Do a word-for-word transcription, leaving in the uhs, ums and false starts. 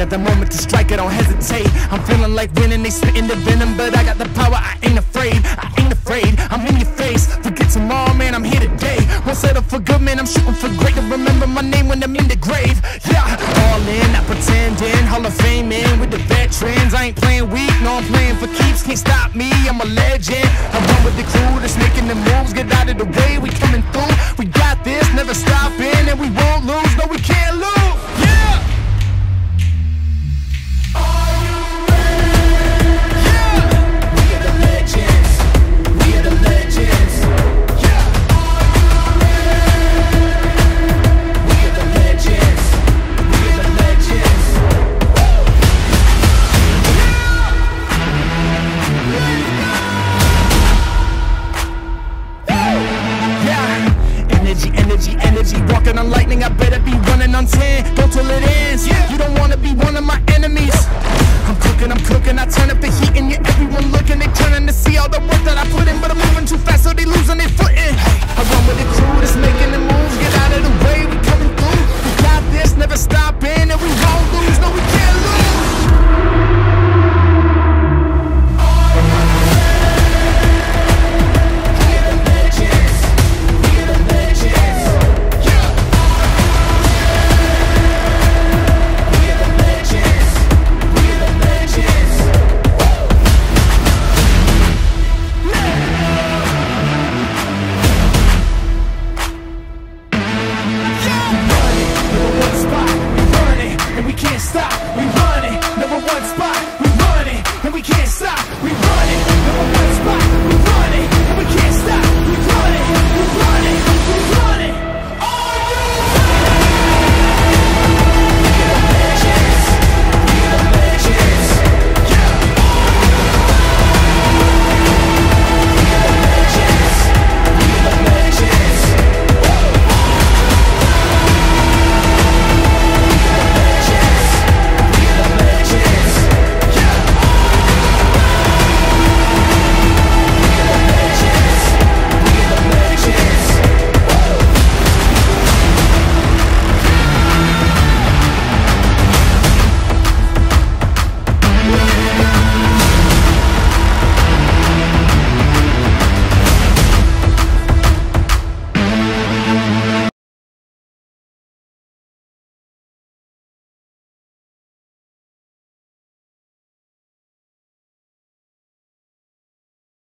got the moment to strike, I don't hesitate. I'm feeling like winning, they spitting the venom, but I got the power, I ain't afraid. I ain't afraid, I'm in your face. Forget tomorrow, man, I'm here today. Won't settle for good, man, I'm shooting for great. To remember my name when I'm in the grave. Yeah, all in, not pretending. Hall of Fame in with the veterans. I ain't playing weak, no, I'm playing for keeps. Can't stop me, I'm a legend. I run with the crew that's making the moves. Get out of the way, we coming through. We got this, never stopping, and we won't lose. No, we can't lose. Yeah. Are you ready? Yeah. We are the legends. We are the legends. Yeah. Are you ready? We are the legends. We are the legends. Woo. Yeah. Yeah. Energy, energy, energy. Walking on lightning, I better be running on ten. Go till it ends. Yeah. You don't wanna be one of my enemies. I'm cooking, I'm cooking. I turn up the heat and you everyone looking. They turning to see all the work that I put in, but I'm